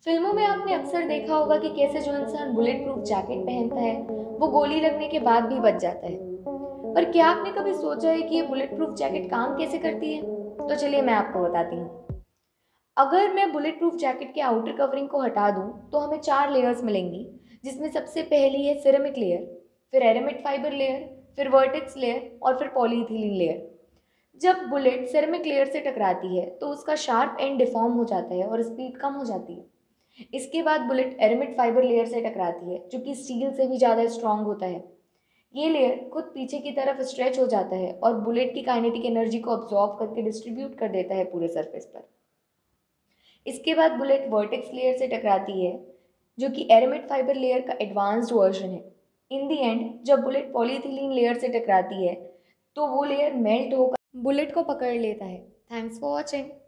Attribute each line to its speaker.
Speaker 1: फिल्मों में आपने अक्सर देखा होगा कि कैसे जो इंसान बुलेट प्रूफ जैकेट पहनता है वो गोली लगने के बाद भी बच जाता है। पर क्या आपने कभी सोचा है कि ये बुलेट प्रूफ जैकेट काम कैसे करती है? तो चलिए मैं आपको बताती हूँ। अगर मैं बुलेट प्रूफ जैकेट के आउटर कवरिंग को हटा दूं तो हमें 4 लेयर्स मिलेंगी, जिसमें सबसे पहली है सिरेमिक लेयर, फिर एरेमिड फाइबर लेयर, फिर वर्टेक्स लेयर और फिर पॉलीइथिलीन लेयर। जब बुलेट सिरेमिक लेयर से टकराती है तो उसका शार्प एंड डिफॉर्म हो जाता है और स्पीड कम हो जाती है। इसके बाद बुलेट एरेमिड फाइबर लेयर से टकराती है जो कि स्टील से भी ज़्यादा स्ट्रांग होता है। ये लेयर खुद पीछे की तरफ स्ट्रेच हो जाता है और बुलेट की काइनेटिक एनर्जी को अब्जॉर्ब करके डिस्ट्रीब्यूट कर देता है पूरे सरफेस पर। इसके बाद बुलेट वर्टेक्स लेयर से टकराती है जो कि एरेमिड फाइबर लेयर का एडवांस्ड वर्जन है। इन दी एंड जब बुलेट पॉलीइथिलीन लेयर से टकराती है तो वो लेयर मेल्ट होकर बुलेट को पकड़ लेता है। Thanks for watching.